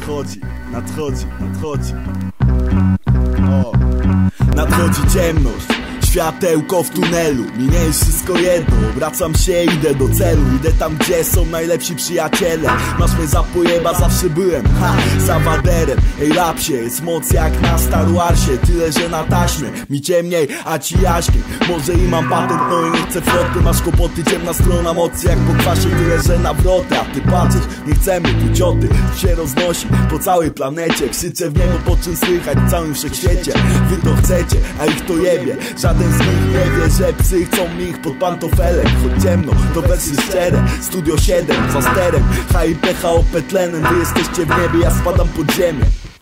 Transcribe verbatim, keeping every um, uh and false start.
nadchodzi, nadchodzi, nadchodzi. O, nadchodzi ciemność, światełko w tunelu. Minie już wszystko jedno, wracam się, idę do celu. Idę tam, gdzie są najlepsi przyjaciele. Masz mnie za pojeba, zawsze byłem, ha, zawaderem. Ej, rapsie, jest moc jak na Star Warsie. Tyle, że na taśmie mi ciemniej, a ci jaśniej. Może i mam patent, no i nie chcę floty. Masz kłopoty, ciemna strona mocy jak po kwasie. Tyle, że nawroty, a ty patrzysz, nie chcemy tu cioty. Się roznosi po całej planecie. Krzyczę w niebo, po czym słychać w całym wszechświecie. Wy to chcecie, a ich to jebie. Żaden z nich nie wie, że psy chcą mi ich pod pantofelem. Choć ciemno, to wersy szczere. Studio siedem, za sterem H I P, H O P tlenem. Wy jesteście w niebie, ja spadam pod ziemię.